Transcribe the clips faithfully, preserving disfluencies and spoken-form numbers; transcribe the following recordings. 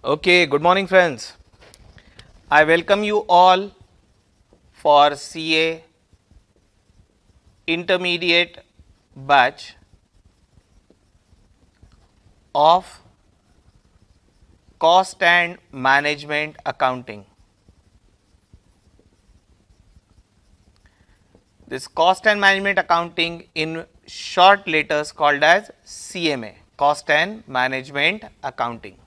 Okay, good morning friends. I welcome you all for C A intermediate batch of cost and management accounting. This cost and management accounting in short letters called as C M A, cost and management accounting.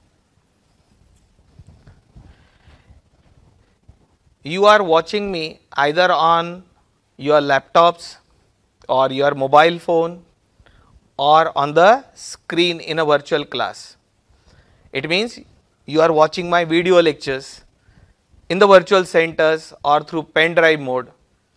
You are watching me either on your laptops or your mobile phone or on the screen in a virtual class. It means you are watching my video lectures in the virtual centers or through pen drive mode.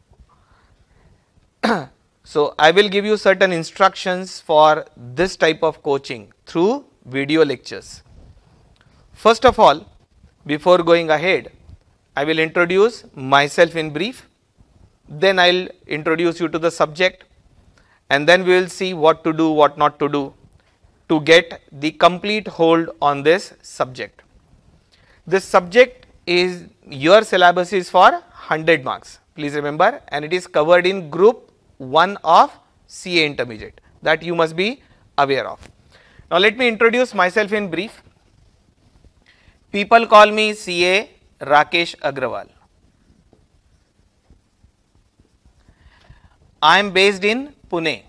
So, I will give you certain instructions for this type of coaching through video lectures. First of all, before going ahead, I will introduce myself in brief, then I will introduce you to the subject, and then we will see what to do, what not to do to get the complete hold on this subject. This subject is, your syllabus is for one hundred marks, please remember, and it is covered in group one of C A intermediate, that you must be aware of. Now, let me introduce myself in brief. People call me C A Rakesh Agrawal. I am based in Pune.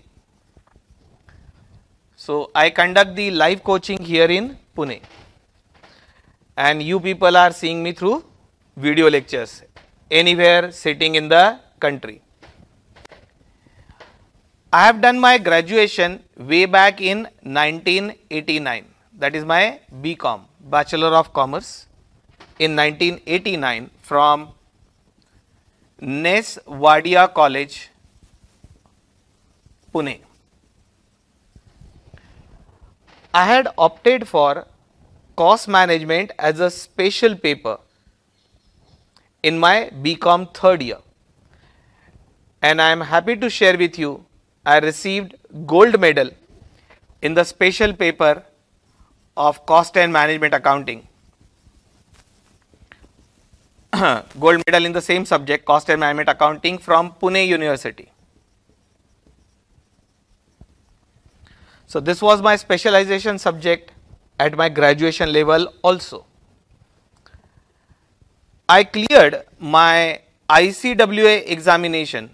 So, I conduct the live coaching here in Pune, and you people are seeing me through video lectures anywhere sitting in the country. I have done my graduation way back in nineteen eighty-nine, that is my B Com, Bachelor of Commerce, in nineteen eighty-nine from Nes Wadia College, Pune. I had opted for cost management as a special paper in my B Com third year, and I am happy to share with you I received gold medal in the special paper of cost and management accounting. Gold medal in the same subject, cost and management accounting, from Pune University. So, this was my specialization subject at my graduation level also. I cleared my I C W A examination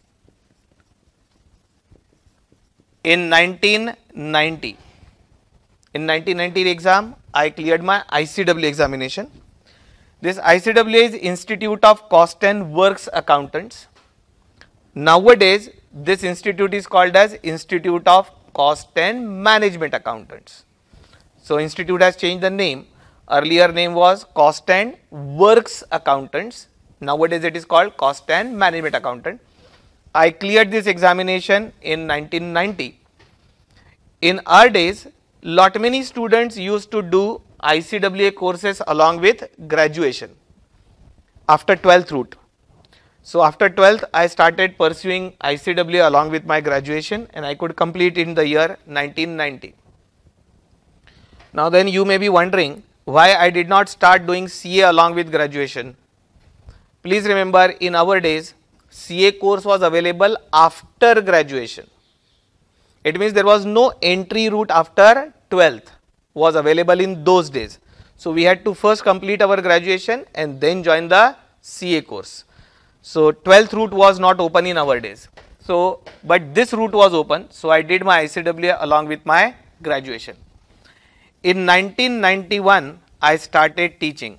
in nineteen ninety. In nineteen ninety exam, I cleared my I C W A examination. This I C W A is Institute of Cost and Works Accountants. Nowadays, this institute is called as Institute of Cost and Management Accountants. So, institute has changed the name. Earlier name was Cost and Works Accountants. Nowadays, it is called Cost and Management Accountant. I cleared this examination in nineteen ninety. In our days, lot many students used to do I C W A courses along with graduation after twelfth route. So, after twelfth, I started pursuing I C W A along with my graduation, and I could complete in the year nineteen ninety. Now, then you may be wondering why I did not start doing C A along with graduation. Please remember, in our days, C A course was available after graduation. It means there was no entry route after twelfth was available in those days. So, we had to first complete our graduation and then join the C A course. So, twelfth route was not open in our days. So, but this route was open. So, I did my I C W A along with my graduation. In nineteen ninety-one, I started teaching.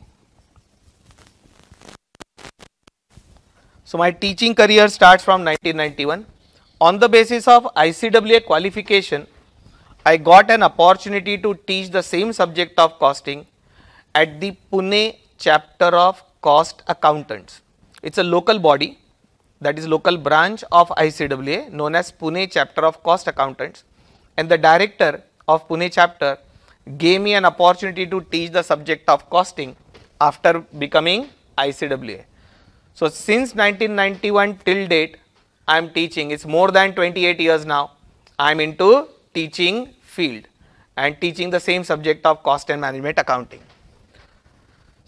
So, my teaching career starts from nineteen ninety-one. On the basis of I C W A qualification, I got an opportunity to teach the same subject of costing at the Pune chapter of Cost Accountants. It is a local body, that is local branch of I C W A, known as Pune chapter of Cost Accountants, and the director of Pune chapter gave me an opportunity to teach the subject of costing after becoming I C W A. So, since nineteen ninety-one till date, I am teaching. It is more than twenty-eight years now. I am into teaching field and teaching the same subject of cost and management accounting.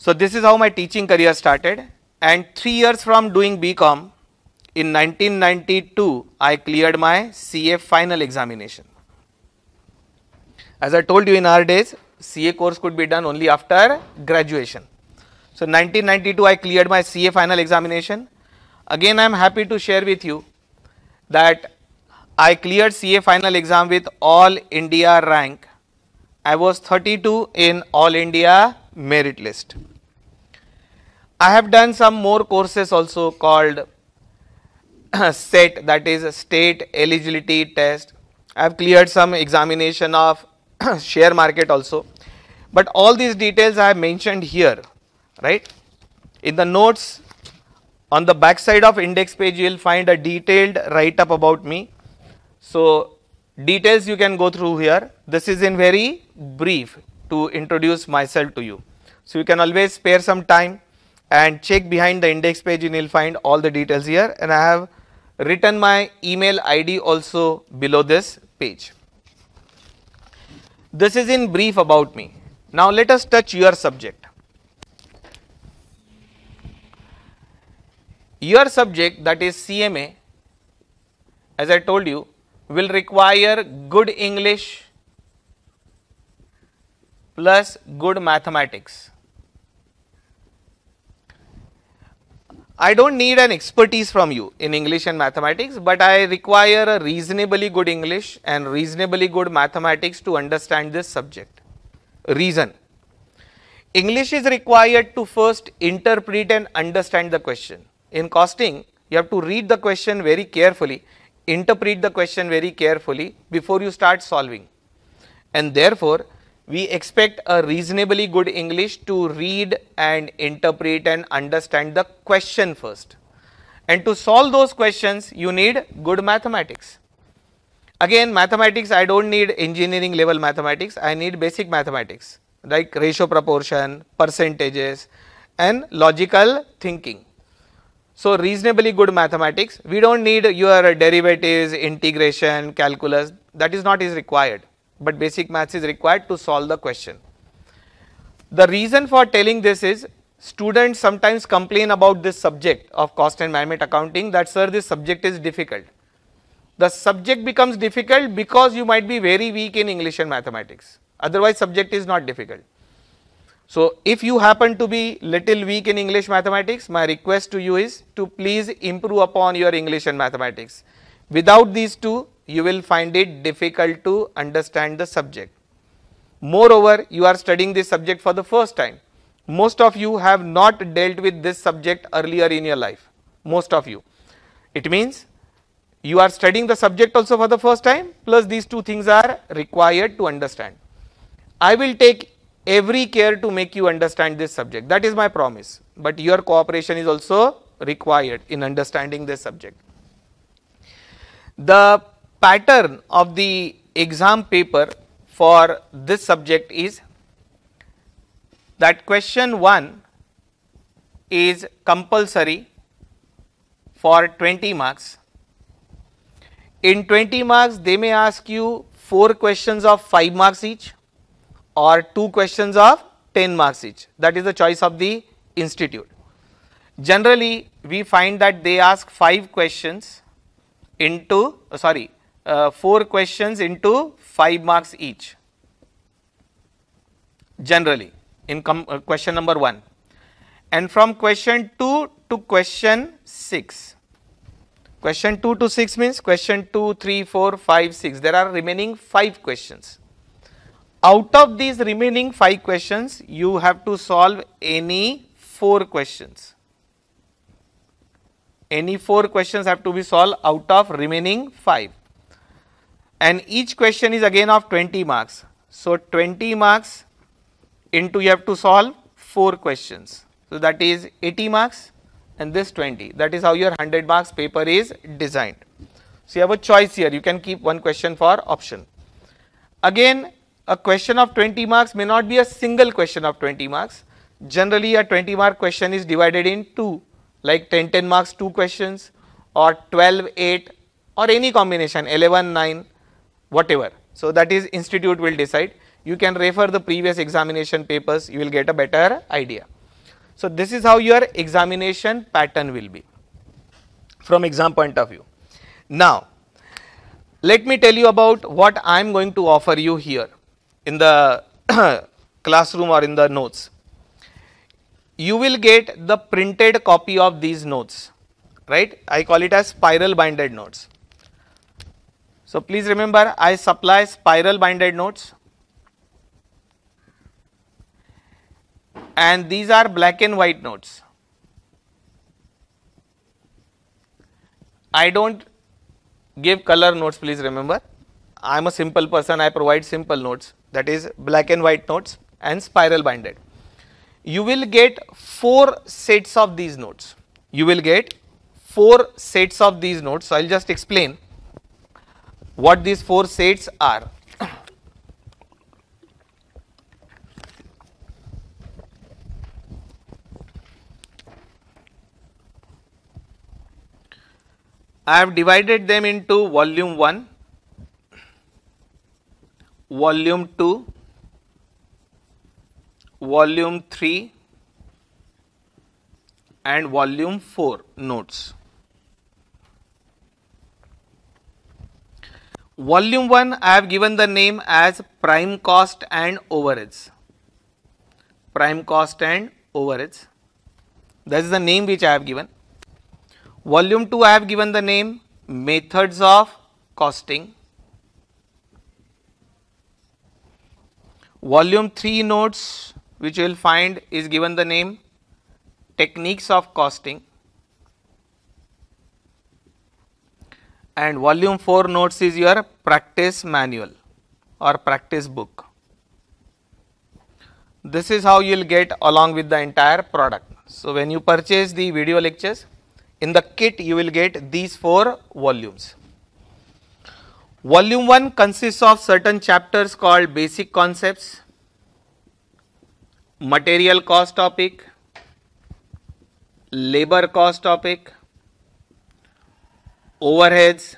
So this is how my teaching career started, and three years from doing B Com, in nineteen ninety-two, I cleared my C A final examination. As I told you, in our days, C A course could be done only after graduation. So nineteen ninety-two, I cleared my C A final examination. Again, I am happy to share with you that I cleared C A final exam with all India rank. I was thirty-two in all India merit list. I have done some more courses also called SET, that is State Eligibility Test. I have cleared some examination of share market also. But all these details I have mentioned here, right? In the notes on the back side of index page, you will find a detailed write up about me. So details you can go through here. This is in very brief to introduce myself to you. So you can always spare some time and check behind the index page, and you will find all the details here, and I have written my email I D also below this page. This is in brief about me. Now let us touch your subject. Your subject, that is C M A, as I told you, will require good English plus good mathematics. I don't need an expertise from you in English and mathematics, but I require a reasonably good English and reasonably good mathematics to understand this subject. Reason: English is required to first interpret and understand the question. In costing, you have to read the question very carefully, interpret the question very carefully before you start solving, and therefore we expect a reasonably good English to read and interpret and understand the question first, and to solve those questions you need good mathematics. Again, mathematics, I don't need engineering level mathematics, I need basic mathematics like ratio proportion, percentages and logical thinking. So reasonably good mathematics, we don't need your derivatives, integration, calculus, that is not is required, but basic maths is required to solve the question. The reason for telling this is, students sometimes complain about this subject of cost and management accounting that sir, this subject is difficult. The subject becomes difficult because you might be very weak in English and mathematics, otherwise subject is not difficult. So if you happen to be little weak in English mathematics, my request to you is to please improve upon your English and mathematics. Without these two, you will find it difficult to understand the subject. Moreover, you are studying this subject for the first time. Most of you have not dealt with this subject earlier in your life, most of you. It means you are studying the subject also for the first time, plus these two things are required to understand. I will take every care to make you understand this subject, that is my promise, but your cooperation is also required in understanding this subject. The pattern of the exam paper for this subject is that question one is compulsory for twenty marks. In twenty marks, they may ask you four questions of five marks each or two questions of ten marks each, that is the choice of the institute. Generally, we find that they ask five questions into, uh, sorry, uh, four questions into five marks each, generally in com uh, question number one, and from question two to question six. Question two to six means question two, three, four, five, six, there are remaining five questions. Out of these remaining five questions, you have to solve any four questions. Any four questions have to be solved out of remaining five. And each question is again of twenty marks. So twenty marks into you have to solve four questions. So that is eighty marks and this twenty. That is how your one hundred marks paper is designed. So you have a choice here. You can keep one question for option. Again, a question of twenty marks may not be a single question of twenty marks. Generally, a twenty mark question is divided in two, like ten, ten marks, two questions, or twelve, eight, or any combination, eleven, nine, whatever. So that is institute will decide. You can refer the previous examination papers, you will get a better idea. So this is how your examination pattern will be from exam point of view. Now let me tell you about what I am going to offer you here in the classroom or in the notes. You will get the printed copy of these notes, right? I call it as spiral binded notes. So please remember, I supply spiral binded notes, and these are black and white notes. I don't give color notes, please remember. I am a simple person, I provide simple notes, that is black and white notes and spiral binded. You will get four sets of these notes. You will get four sets of these notes. So I will just explain what these four sets are. I have divided them into volume one, volume two, volume three and volume four notes. Volume one I have given the name as prime cost and overheads. Prime cost and overheads. That is the name which I have given. Volume two I have given the name methods of costing. Volume three notes which you will find is given the name techniques of costing. And volume four notes is your practice manual or practice book. This is how you will get along with the entire product. So when you purchase the video lectures, in the kit you will get these four volumes. Volume one consists of certain chapters called basic concepts, material cost topic, labor cost topic, overheads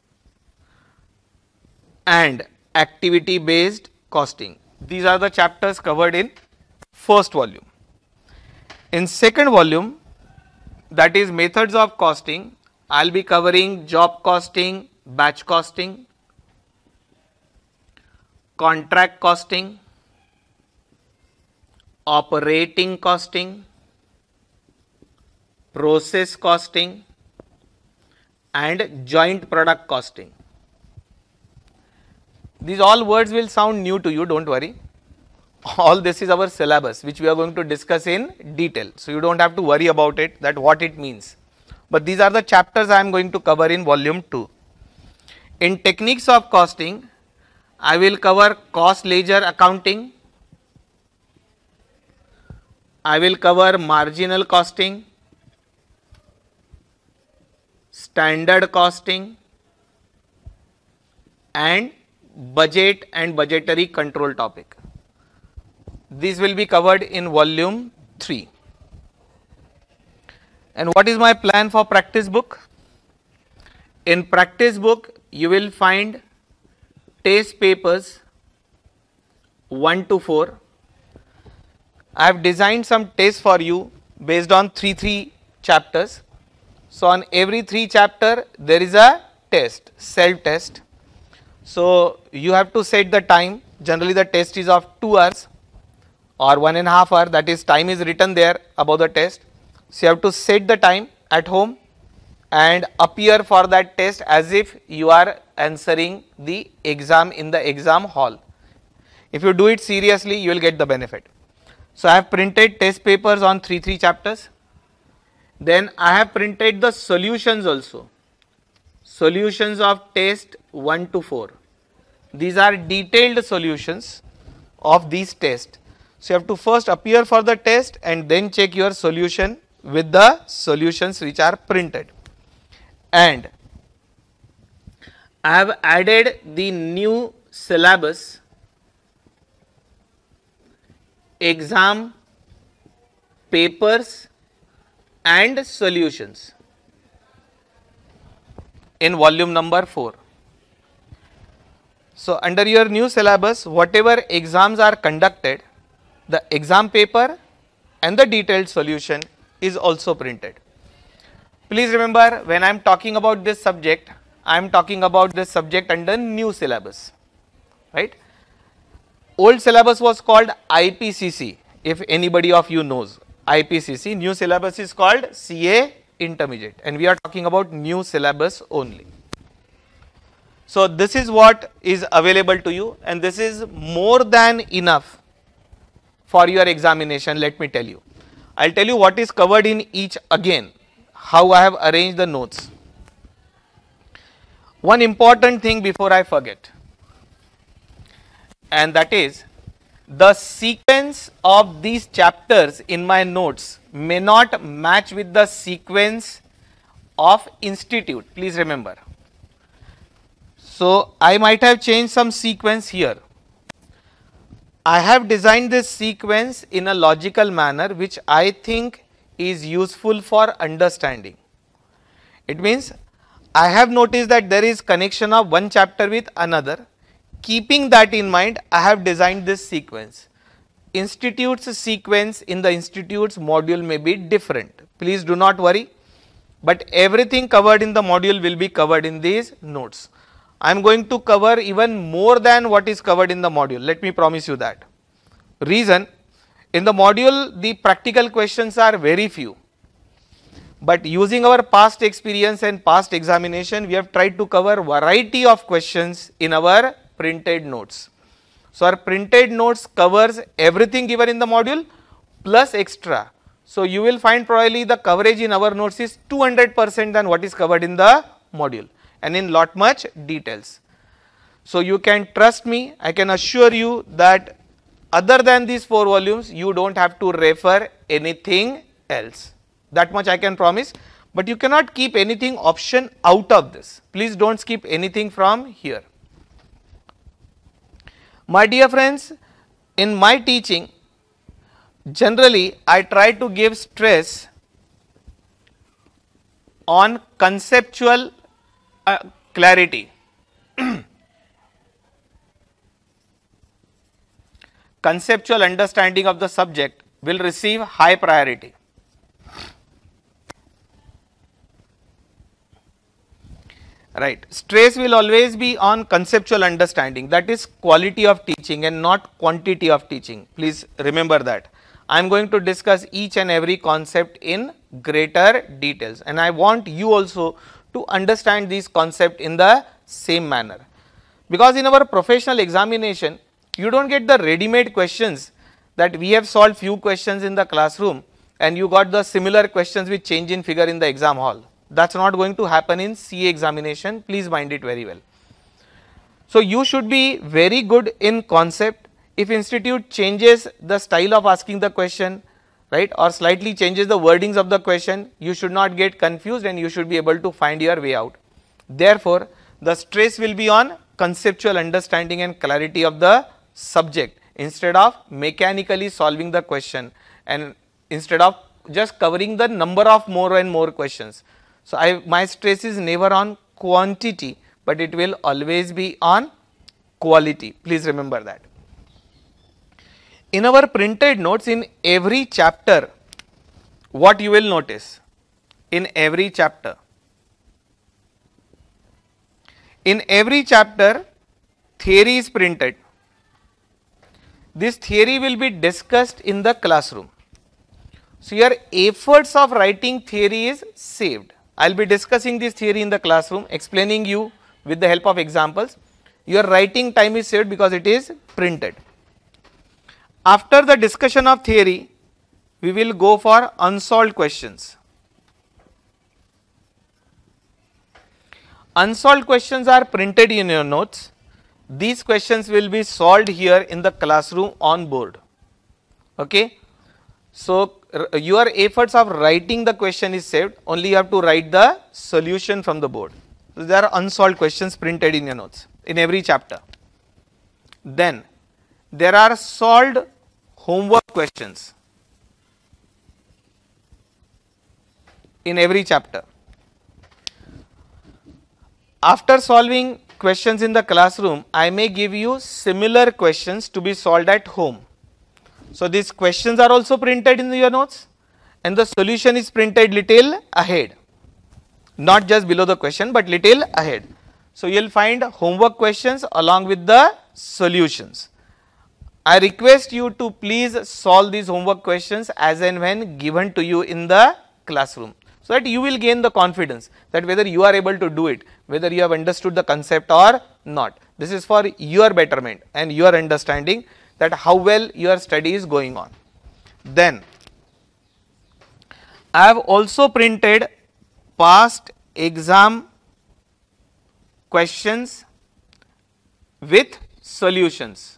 and activity based costing. These are the chapters covered in first volume. In second volume, that is methods of costing, I will be covering job costing, batch costing, contract costing, operating costing, process costing and joint product costing. These all words will sound new to you, don't worry. All this is our syllabus which we are going to discuss in detail. So you don't have to worry about it, that what it means. But these are the chapters I am going to cover in volume two. In techniques of costing, I will cover cost ledger accounting, I will cover marginal costing, standard costing and budget and budgetary control topic. These will be covered in volume three. And what is my plan for practice book? In practice book, you will find test papers one to four. I have designed some tests for you based on three three chapters. So on every three chapter there is a test, self test. So you have to set the time. Generally the test is of two hours or one and a half hour, that is time is written there above the test. So you have to set the time at home and appear for that test as if you are answering the exam in the exam hall. If you do it seriously, you will get the benefit. So I have printed test papers on three three chapters. Then I have printed the solutions also. Solutions of test one to four. These are detailed solutions of these tests. So you have to first appear for the test and then check your solution with the solutions which are printed. And I have added the new syllabus, exam papers and solutions in volume number four. So under your new syllabus, whatever exams are conducted, the exam paper and the detailed solution is also printed. Please remember, when I am talking about this subject, I am talking about this subject under new syllabus, right? Old syllabus was called I P C C, if anybody of you knows I P C C. New syllabus is called C A Intermediate, and we are talking about new syllabus only. So this is what is available to you, and this is more than enough for your examination. Let me tell you, I'll tell you what is covered in each again, how I have arranged the notes. One important thing before I forget, and that is the sequence of these chapters in my notes may not match with the sequence of institute. Please remember. So I might have changed some sequence here. I have designed this sequence in a logical manner which I think is useful for understanding. It means I have noticed that there is connection of one chapter with another. Keeping that in mind, I have designed this sequence. Institute's sequence in the institute's module may be different. Please do not worry, but everything covered in the module will be covered in these notes. I am going to cover even more than what is covered in the module. Let me promise you that. Reason, in the module the practical questions are very few, but using our past experience and past examination, we have tried to cover variety of questions in our printed notes. So our printed notes covers everything given in the module plus extra. So you will find probably the coverage in our notes is two hundred percent than what is covered in the module, and in lot much details. So you can trust me, I can assure you that other than these four volumes, you don't have to refer anything else. That much I can promise, but you cannot keep anything option out of this. Please don't skip anything from here. My dear friends, in my teaching, generally I try to give stress on conceptual uh, clarity. Conceptual understanding of the subject will receive high priority. Right. Stress will always be on conceptual understanding, that is quality of teaching and not quantity of teaching. Please remember that. I am going to discuss each and every concept in greater details, and I want you also to understand these concepts in the same manner, because in our professional examination you don't get the ready-made questions that we have solved few questions in the classroom and you got the similar questions with change in figure in the exam hall. That is not going to happen in C A examination, please mind it very well. So you should be very good in concept. If institute changes the style of asking the question, right, or slightly changes the wordings of the question, you should not get confused and you should be able to find your way out. Therefore, the stress will be on conceptual understanding and clarity of the subject instead of mechanically solving the question and instead of just covering the number of more and more questions. So I, my stress is never on quantity, but it will always be on quality. Please remember that. In our printed notes, in every chapter, what you will notice, in every chapter, in every chapter theory is printed. This theory will be discussed in the classroom. So your efforts of writing theory is saved. I will be discussing this theory in the classroom, explaining you with the help of examples. Your writing time is saved because it is printed. After the discussion of theory, we will go for unsolved questions. Unsolved questions are printed in your notes. These questions will be solved here in the classroom on board. Okay. So your efforts of writing the question is saved, only you have to write the solution from the board. So there are unsolved questions printed in your notes in every chapter. Then there are solved homework questions in every chapter. After solving questions in the classroom, I may give you similar questions to be solved at home. So these questions are also printed in your notes and the solution is printed little ahead, not just below the question but little ahead. So you will find homework questions along with the solutions. I request you to please solve these homework questions as and when given to you in the classroom, so that you will gain the confidence that whether you are able to do it, whether you have understood the concept or not. This is for your betterment and your understanding that how well your study is going on. Then I have also printed past exam questions with solutions.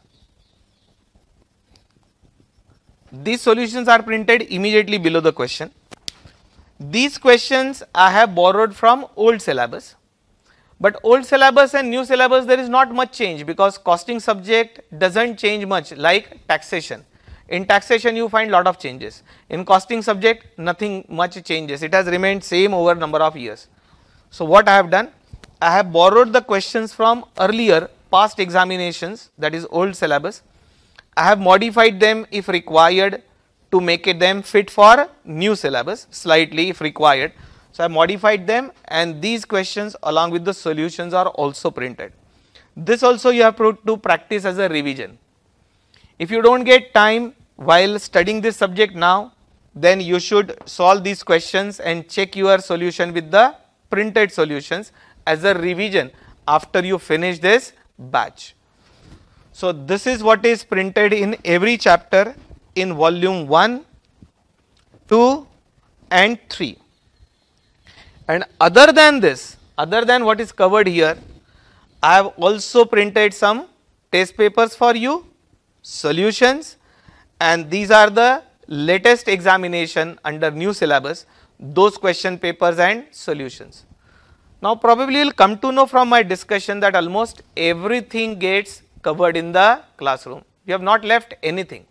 These solutions are printed immediately below the question. These questions I have borrowed from old syllabus, but old syllabus and new syllabus there is not much change because costing subject does not change much like taxation. In taxation you find lot of changes, in costing subject nothing much changes, it has remained same over number of years. So what I have done, I have borrowed the questions from earlier past examinations, that is old syllabus. I have modified them if required to make it them fit for new syllabus slightly if required. So I modified them and these questions along with the solutions are also printed. This also you have to practice as a revision. If you do not get time while studying this subject now, then you should solve these questions and check your solution with the printed solutions as a revision after you finish this batch. So this is what is printed in every chapter in volume one, two and three. And other than this, other than what is covered here, I have also printed some test papers for you, solutions, and these are the latest examination under new syllabus, those question papers and solutions. Now probably you will come to know from my discussion that almost everything gets covered in the classroom, you have not left anything.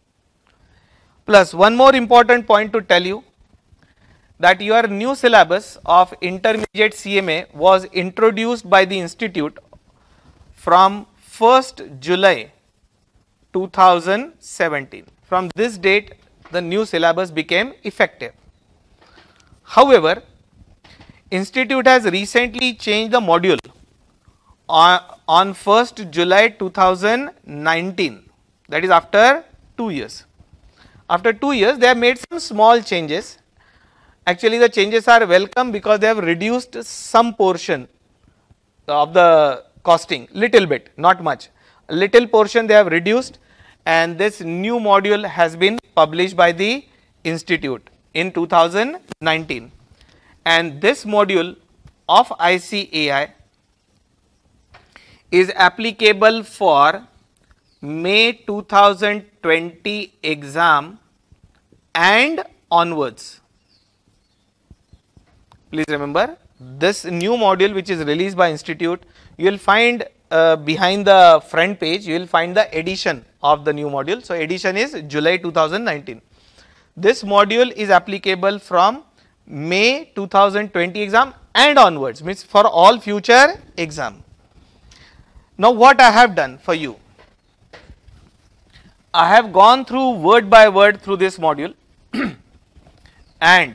Plus one more important point to tell you that your new syllabus of intermediate C M A was introduced by the institute from first July two thousand seventeen. From this date the new syllabus became effective. However, institute has recently changed the module on, on first July two thousand nineteen, that is after two years. After two years they have made some small changes. Actually the changes are welcome because they have reduced some portion of the costing, little bit, not much, a little portion they have reduced, and this new module has been published by the institute in two thousand nineteen, and this module of I C A I is applicable for May two thousand twenty exam and onwards. Please remember this new module which is released by institute, you will find uh, behind the front page you will find the edition of the new module. So edition is July two thousand nineteen. This module is applicable from May two thousand twenty exam and onwards, means for all future exam. Now what I have done for you, I have gone through word by word through this module and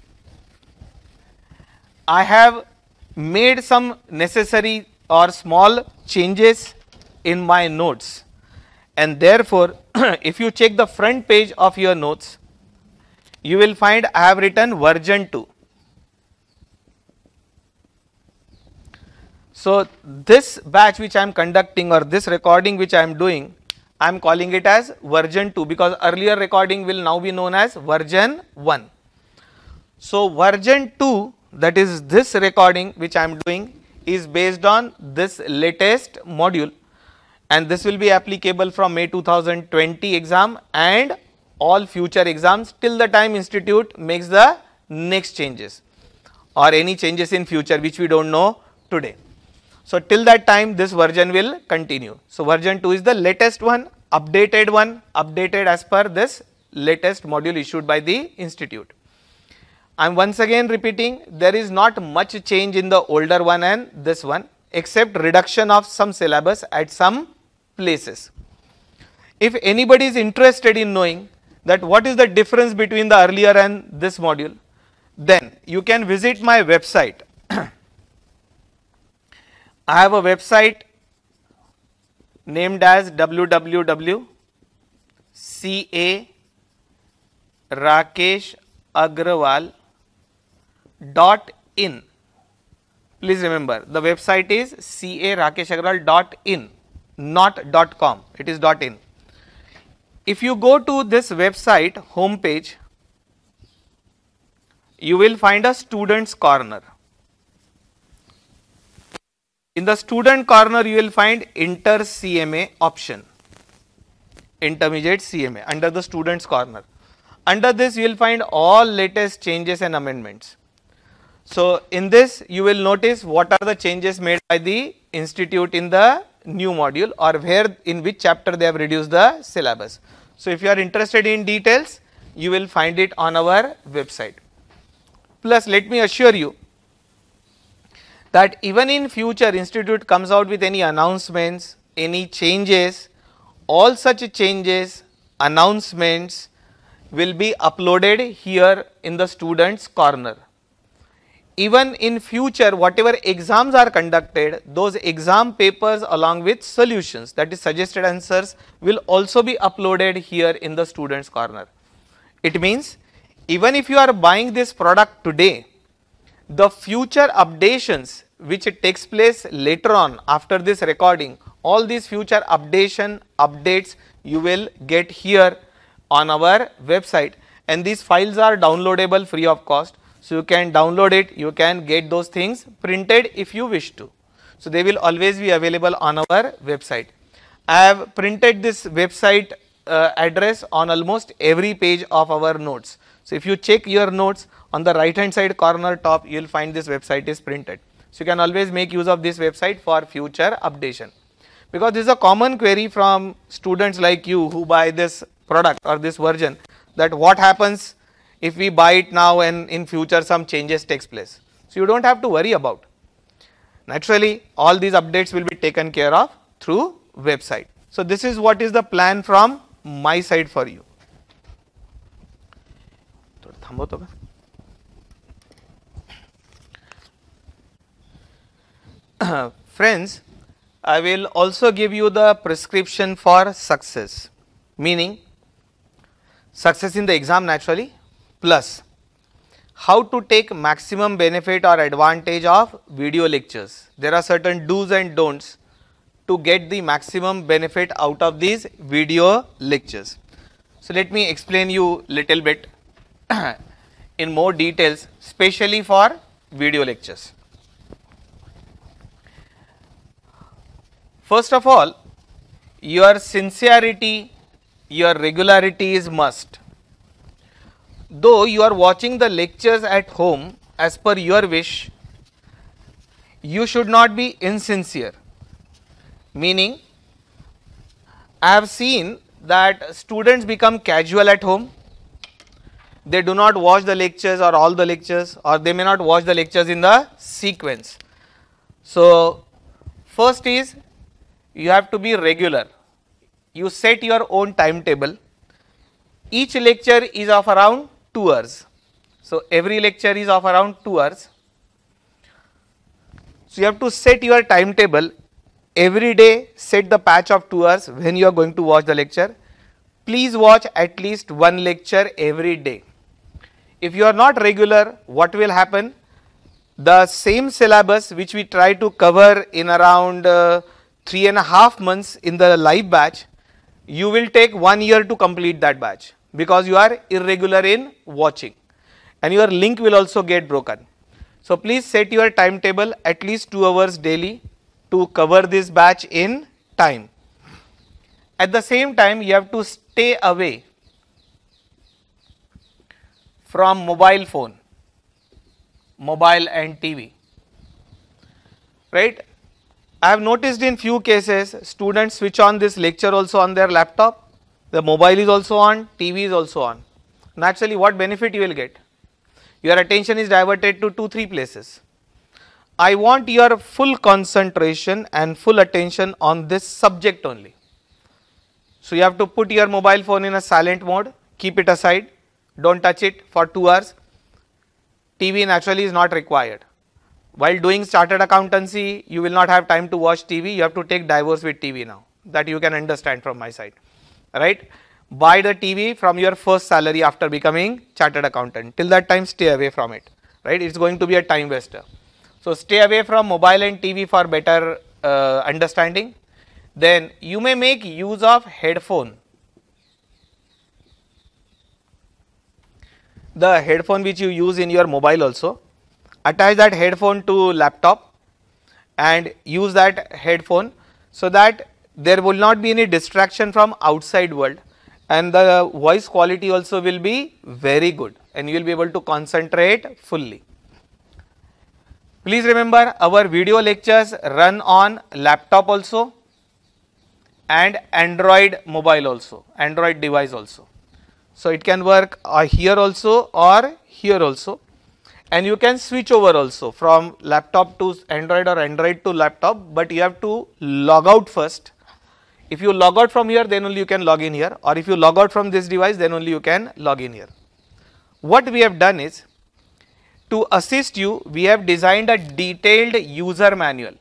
I have made some necessary or small changes in my notes, and therefore if you check the front page of your notes you will find I have written version two. So this batch which I am conducting or this recording which I am doing, I am calling it as version two because earlier recording will now be known as version one. So version two, that is this recording which I am doing, is based on this latest module, and this will be applicable from May two thousand twenty exam and all future exams till the time institute makes the next changes or any changes in future which we do not know today. So till that time this version will continue. So version two is the latest one, updated one, updated as per this latest module issued by the institute. I am once again repeating, there is not much change in the older one and this one except reduction of some syllabus at some places. If anybody is interested in knowing that what is the difference between the earlier and this module, then you can visit my website. I have a website named as w w w dot c a rakesh agrawal dot in. Please remember, the website is c a rakesh agrawal dot in, not .com, it is .in. If you go to this website homepage, you will find a students corner. In the student corner, you will find Inter C M A option, intermediate C M A, under the students corner. Under this, you will find all latest changes and amendments. So, in this, you will notice what are the changes made by the institute in the new module, or where in which chapter they have reduced the syllabus. So, if you are interested in details, you will find it on our website. Plus, let me assure you that even in future institute comes out with any announcements, any changes, all such changes, announcements will be uploaded here in the students corner. Even in future, whatever exams are conducted, those exam papers along with solutions, that is suggested answers, will also be uploaded here in the students corner. It means even if you are buying this product today, the future updations which takes place later on after this recording, all these future updation updates you will get here on our website, and these files are downloadable free of cost. So, you can download it, you can get those things printed if you wish to. So, they will always be available on our website. I have printed this website uh, address on almost every page of our notes. So, if you check your notes on the right hand side corner top, you will find this website is printed. So, you can always make use of this website for future updation, because this is a common query from students like you who buy this product or this version, that what happens if we buy it now and in future some changes takes place. So, you do not have to worry about. Naturally, all these updates will be taken care of through website. So, this is what is the plan from my side for you. Friends, I will also give you the prescription for success, meaning success in the exam naturally, plus how to take maximum benefit or advantage of video lectures. There are certain do's and don'ts to get the maximum benefit out of these video lectures. So, let me explain you little bit in more details, especially for video lectures. First of all, your sincerity, your regularity is must. Though you are watching the lectures at home as per your wish, you should not be insincere. Meaning, I have seen that students become casual at home. They do not watch the lectures or all the lectures, or they may not watch the lectures in the sequence. So, first is you have to be regular. You set your own timetable. Each lecture is of around two hours. So, every lecture is of around two hours. So, you have to set your timetable every day, set the patch of two hours when you are going to watch the lecture. Please watch at least one lecture every day. If you are not regular, what will happen? The same syllabus which we try to cover in around uh, three and a half months in the live batch, you will take one year to complete that batch, because you are irregular in watching, and your link will also get broken. So, please set your timetable at least two hours daily to cover this batch in time. At the same time, you have to stay away from mobile phone, mobile and T V, right. I have noticed in few cases students switch on this lecture also on their laptop, the mobile is also on, T V is also on. Naturally, what benefit you will get? Your attention is diverted to two, three places. I want your full concentration and full attention on this subject only. So you have to put your mobile phone in a silent mode, keep it aside, don't touch it for two hours. T V naturally is not required. While doing chartered accountancy, you will not have time to watch T V, you have to take divorce with T V now. That you can understand from my side, right? Buy the T V from your first salary after becoming chartered accountant. Till that time, stay away from it, right? It's going to be a time waster. So stay away from mobile and T V for better uh, understanding. Then you may make use of headphone. The headphone which you use in your mobile also, attach that headphone to laptop and use that headphone so that there will not be any distraction from outside world, and the voice quality also will be very good and you will be able to concentrate fully. Please remember, our video lectures run on laptop also and Android mobile also, Android device also. So it can work uh, here also or here also, and you can switch over also from laptop to Android or Android to laptop, but you have to log out first. If you log out from here, then only you can log in here, or if you log out from this device, then only you can log in here. What we have done is, to assist you, we have designed a detailed user manual.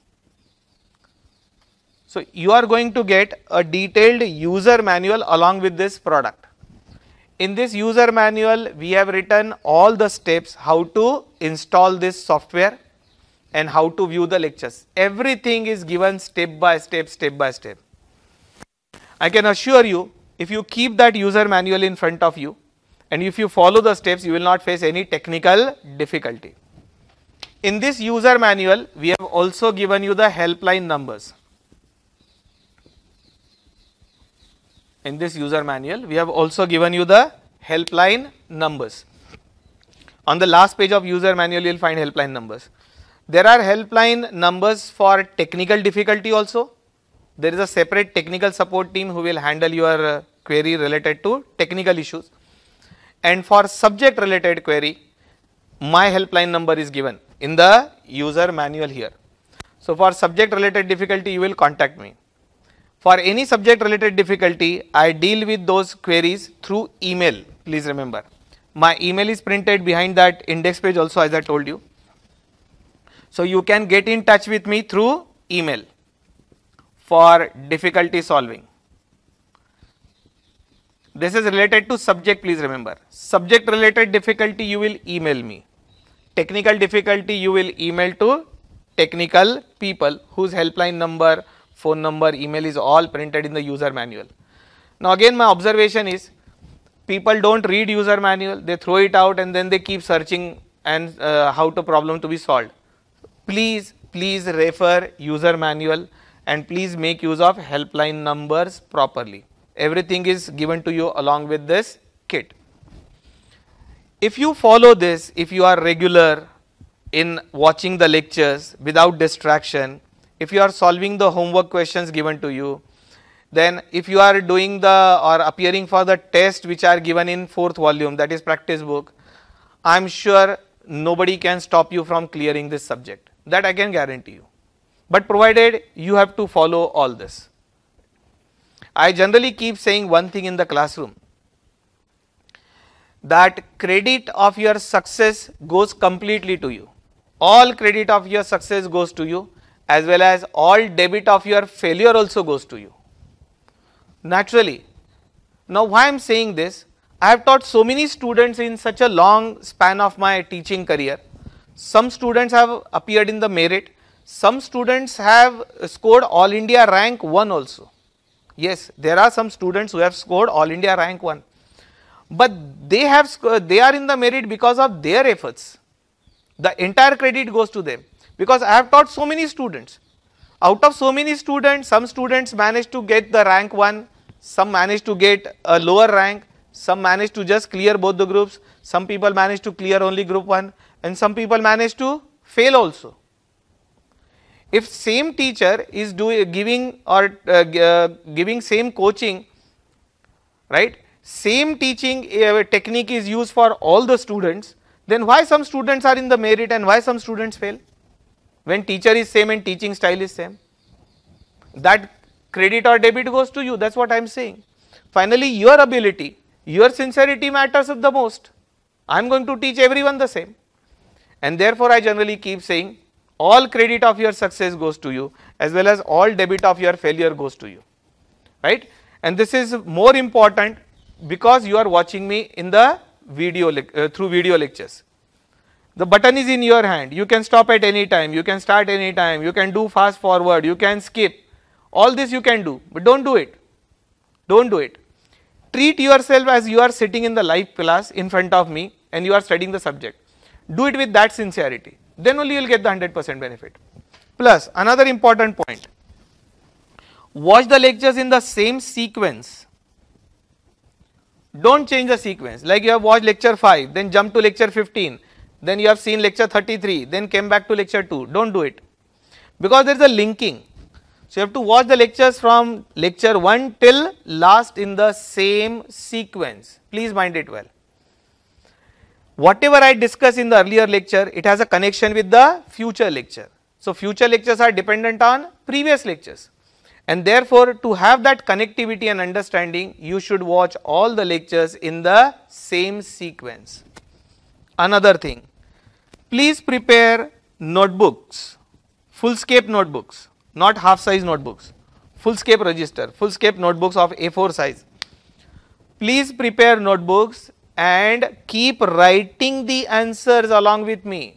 So you are going to get a detailed user manual along with this product. In this user manual, we have written all the steps how to install this software and how to view the lectures. Everything is given step by step, step by step. I can assure you, if you keep that user manual in front of you and if you follow the steps, you will not face any technical difficulty. In this user manual, we have also given you the helpline numbers. In this user manual, we have also given you the helpline numbers. On the last page of user manual, you will find helpline numbers. There are helpline numbers for technical difficulty also. There is a separate technical support team who will handle your uh, query related to technical issues. And for subject related query, my helpline number is given in the user manual here. So for subject related difficulty, you will contact me. For any subject related difficulty, I deal with those queries through email. Please remember, my email is printed behind that index page also, as I told you. So you can get in touch with me through email for difficulty solving. This is related to subject, please remember. Subject related difficulty, you will email me. Technical difficulty, you will email to technical people whose helpline number, phone number, email is all printed in the user manual. Now again, my observation is, people don't read user manual, they throw it out and then they keep searching and uh, how to problem to be solved. Please, please refer user manual and please make use of helpline numbers properly. Everything is given to you along with this kit. If you follow this, if you are regular in watching the lectures without distraction, if you are solving the homework questions given to you, then if you are doing the or appearing for the test which are given in fourth volume, that is practice book, I am sure nobody can stop you from clearing this subject. That I can guarantee you. But provided you have to follow all this. I generally keep saying one thing in the classroom, that credit of your success goes completely to you. All credit of your success goes to you, as well as all debit of your failure also goes to you. Naturally. Now why I am saying this? I have taught so many students in such a long span of my teaching career. Some students have appeared in the merit, some students have scored all India rank one also. Yes, there are some students who have scored all India rank one, but they have they are in the merit because of their efforts. The entire credit goes to them, because I have taught so many students. Out of so many students, some students managed to get the rank one, some managed to get a lower rank, some managed to just clear both the groups, some people managed to clear only group one, and some people managed to fail also. If same teacher is doing giving or uh, uh, giving same coaching, right, same teaching uh, technique is used for all the students, then why some students are in the merit and why some students fail? When teacher is same and teaching style is same. That credit or debit goes to you. That's what I am saying. Finally, your ability, your sincerity matters the most. I am going to teach everyone the same, and therefore I generally keep saying all credit of your success goes to you as well as all debit of your failure goes to you, right? And this is more important because you are watching me in the video uh, through video lectures. The button is in your hand. You can stop at any time, you can start any time, you can do fast forward, you can skip. All this you can do, but don't do it. Don't do it. Treat yourself as you are sitting in the live class in front of me and you are studying the subject. Do it with that sincerity. Then only you will get the one hundred percent benefit. Plus, another important point. Watch the lectures in the same sequence. Don't change the sequence. Like you have watched lecture five, then jump to lecture fifteen, then you have seen lecture thirty-three, then came back to lecture two. Don't do it. Because there is a linking. So, you have to watch the lectures from lecture one till last in the same sequence. Please mind it well. Whatever I discuss in the earlier lecture, it has a connection with the future lecture. So, future lectures are dependent on previous lectures, and therefore, to have that connectivity and understanding, you should watch all the lectures in the same sequence. Another thing, please prepare notebooks, full-scape notebooks, not half-size notebooks, full-scape register, full-scape notebooks of A four size. Please prepare notebooks and keep writing the answers along with me.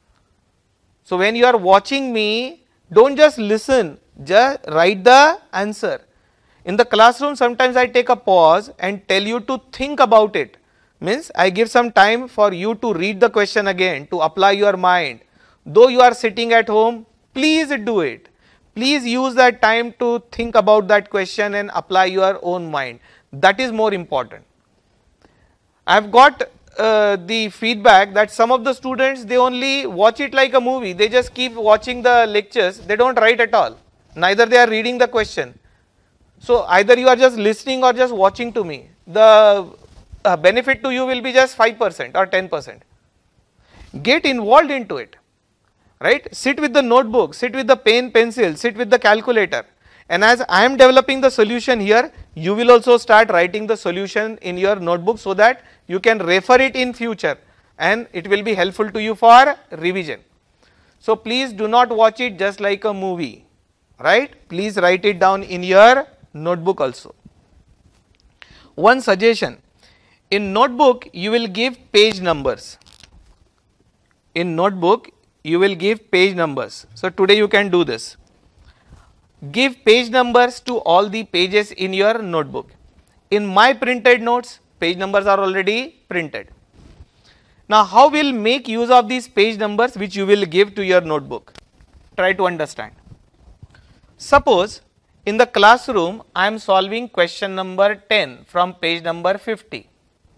So, when you are watching me, don't just listen, just write the answer. In the classroom, sometimes I take a pause and tell you to think about it. Means I give some time for you to read the question again, to apply your mind. Though you are sitting at home, please do it. Please use that time to think about that question and apply your own mind. That is more important. I have got uh, the feedback that some of the students, they only watch it like a movie. They just keep watching the lectures. They don't write at all. Neither they are reading the question. So, either you are just listening or just watching to me. The uh, benefit to you will be just five percent or ten percent. Get involved into it. Right? Sit with the notebook, sit with the pen, pencil, sit with the calculator, and as I am developing the solution here, you will also start writing the solution in your notebook so that you can refer it in future and it will be helpful to you for revision. So, please do not watch it just like a movie, right? Please write it down in your notebook also. One suggestion, in notebook you will give page numbers. In notebook you will give page numbers. So, today you can do this. Give page numbers to all the pages in your notebook. In my printed notes, page numbers are already printed. Now, how will make use of these page numbers which you will give to your notebook? Try to understand. Suppose in the classroom I am solving question number ten from page number fifty.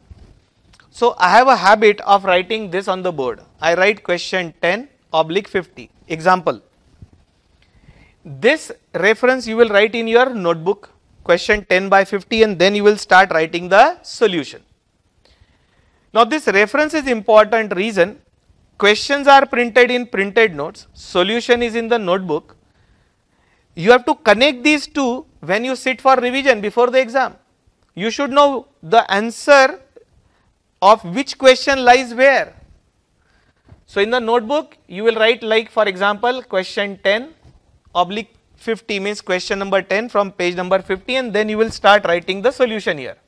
So, I have a habit of writing this on the board. I write question ten oblique fifty. Example. This reference you will write in your notebook, question ten by fifty, and then you will start writing the solution. Now, this reference is important reason, questions are printed in printed notes, solution is in the notebook. You have to connect these two when you sit for revision before the exam. You should know the answer of which question lies where. So, in the notebook you will write, like for example, question ten oblique fifty means question number ten from page number fifty, and then you will start writing the solution here.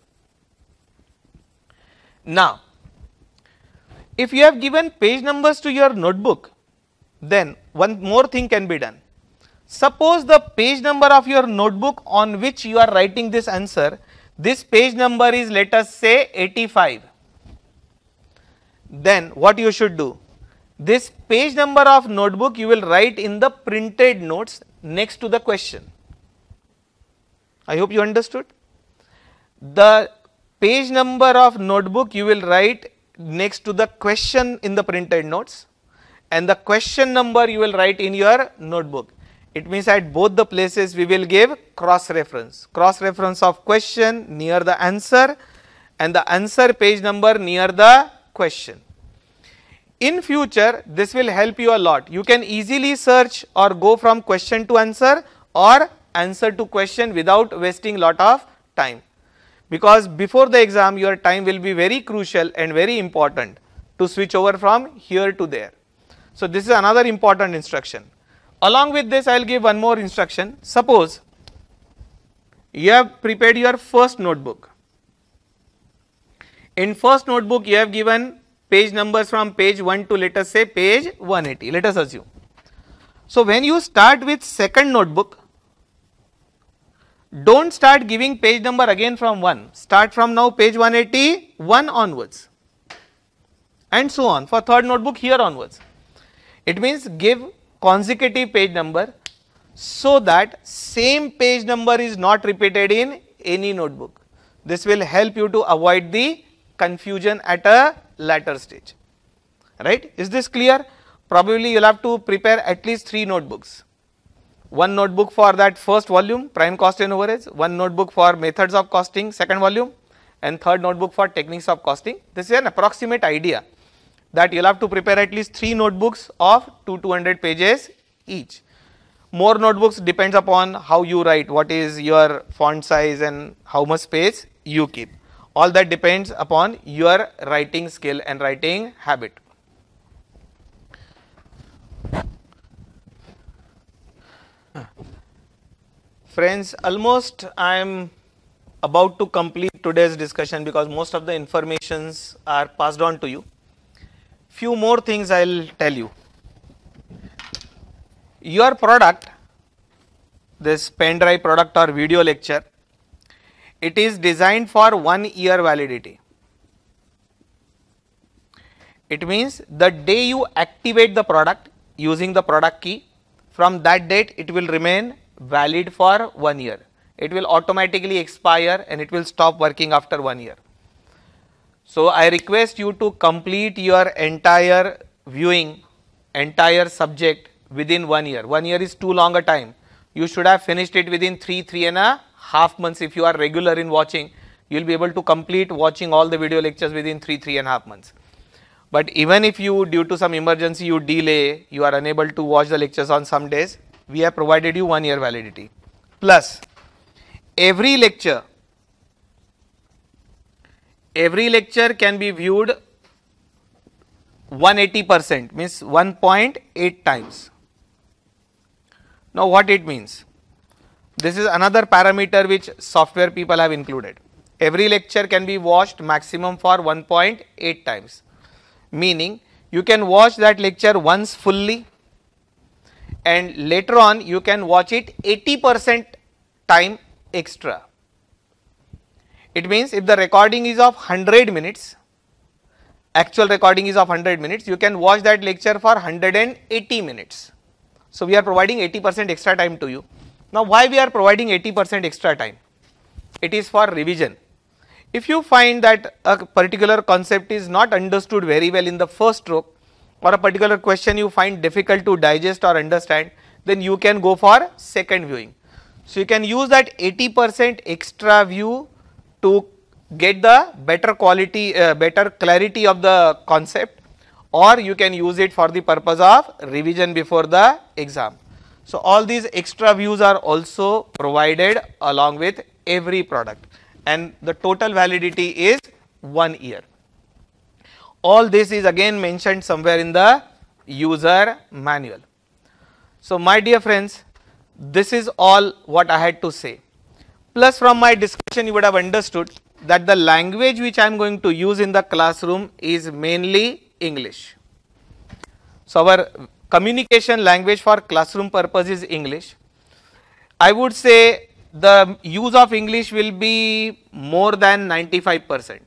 Now, if you have given page numbers to your notebook, then one more thing can be done. Suppose the page number of your notebook on which you are writing this answer, this page number is, let us say, eighty-five. Then what you should do? This page number of notebook you will write in the printed notes next to the question. I hope you understood. The page number of notebook you will write next to the question in the printed notes, and the question number you will write in your notebook. It means at both the places we will give cross reference, cross reference of question near the answer and the answer page number near the question. In future, this will help you a lot. You can easily search or go from question to answer or answer to question without wasting lot of time, because before the exam your time will be very crucial and very important to switch over from here to there. So, this is another important instruction. Along with this I will give one more instruction. Suppose you have prepared your first notebook. In first notebook you have given page numbers from page one to let us say page one eighty, let us assume. So, when you start with second notebook, do not start giving page number again from one, start from now page one eighty-one onwards and so on for third notebook here onwards. It means give consecutive page number so that same page number is not repeated in any notebook. This will help you to avoid the confusion at a later stage, right. Is this clear? Probably you will have to prepare at least three notebooks. One notebook for that first volume, prime cost and overheads, one notebook for methods of costing, second volume, and third notebook for techniques of costing. This is an approximate idea that you will have to prepare at least three notebooks of two to two hundred pages each. More notebooks depends upon how you write, what is your font size and how much space you keep. All that depends upon your writing skill and writing habit. Friends, almost I am about to complete today's discussion because most of the informations are passed on to you. Few more things I will tell you. Your product, this pen drive product or video lecture, it is designed for one year validity. It means the day you activate the product using the product key, from that date it will remain valid for one year. It will automatically expire and it will stop working after one year. So, I request you to complete your entire viewing, entire subject within one year. One year is too long a time. You should have finished it within three, three and a half months. If you are regular in watching, you will be able to complete watching all the video lectures within three, three and a half months. But even if you, due to some emergency, you delay, you are unable to watch the lectures on some days, we have provided you one year validity. Plus, every lecture, every lecture can be viewed one hundred eighty percent, means one point eight times. Now, what it means? This is another parameter which software people have included. Every lecture can be watched maximum for one point eight times, meaning you can watch that lecture once fully and later on you can watch it eighty percent time extra. It means if the recording is of one hundred minutes, actual recording is of one hundred minutes, you can watch that lecture for one hundred eighty minutes. So, we are providing eighty percent extra time to you. Now, why we are providing eighty percent extra time? It is for revision. If you find that a particular concept is not understood very well in the first stroke, or a particular question you find difficult to digest or understand, then you can go for second viewing. So, you can use that eighty percent extra view to get the better quality, uh, better clarity of the concept, or you can use it for the purpose of revision before the exam. So, all these extra views are also provided along with every product, and the total validity is one year. All this is again mentioned somewhere in the user manual. So, my dear friends, this is all what I had to say. Plus, from my discussion you would have understood that the language which I am going to use in the classroom is mainly English. So, our communication language for classroom purpose is English. I would say the use of English will be more than ninety-five percent.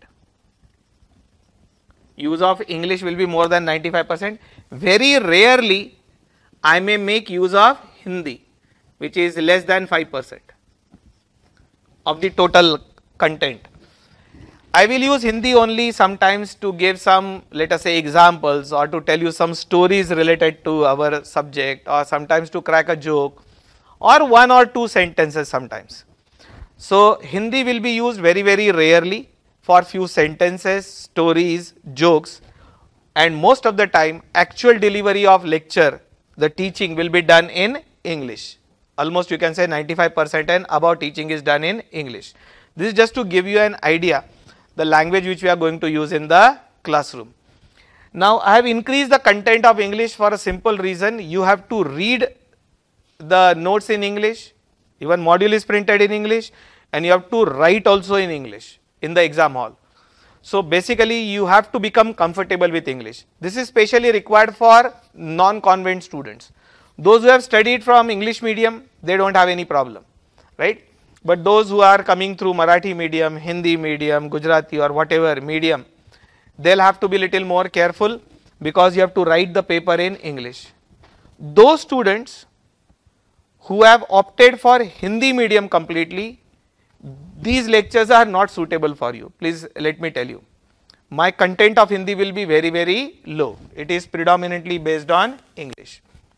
Use of English will be more than ninety-five percent. Very rarely I may make use of Hindi, which is less than five percent of the total content. I will use Hindi only sometimes to give some, let us say, examples, or to tell you some stories related to our subject, or sometimes to crack a joke, or one or two sentences sometimes. So, Hindi will be used very very rarely for few sentences, stories, jokes, and most of the time actual delivery of lecture, the teaching will be done in English. Almost you can say ninety-five percent and above teaching is done in English. This is just to give you an idea the language which we are going to use in the classroom. Now I have increased the content of English for a simple reason. You have to read the notes in English, even module is printed in English, and you have to write also in English in the exam hall. So basically you have to become comfortable with English. This is specially required for non-convent students. Those who have studied from English medium, they don't have any problem, right? But those who are coming through Marathi medium, Hindi medium, Gujarati or whatever medium, they'll have to be little more careful because you have to write the paper in English. Those students who have opted for Hindi medium completely, these lectures are not suitable for you. Please let me tell you. My content of Hindi will be very, very low. It is predominantly based on English.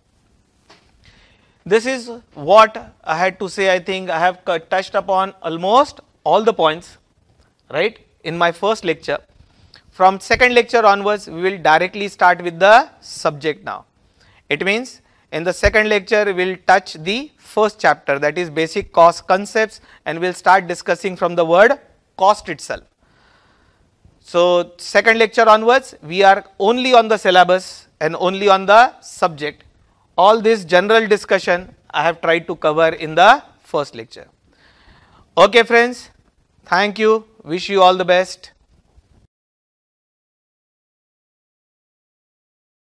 This is what I had to say. I think I have touched upon almost all the points, right, in my first lecture. From second lecture onwards, we will directly start with the subject now. It means in the second lecture, we will touch the first chapter, that is basic cost concepts, and we will start discussing from the word cost itself. So second lecture onwards, we are only on the syllabus and only on the subject. All this general discussion I have tried to cover in the first lecture. Okay friends, thank you, wish you all the best.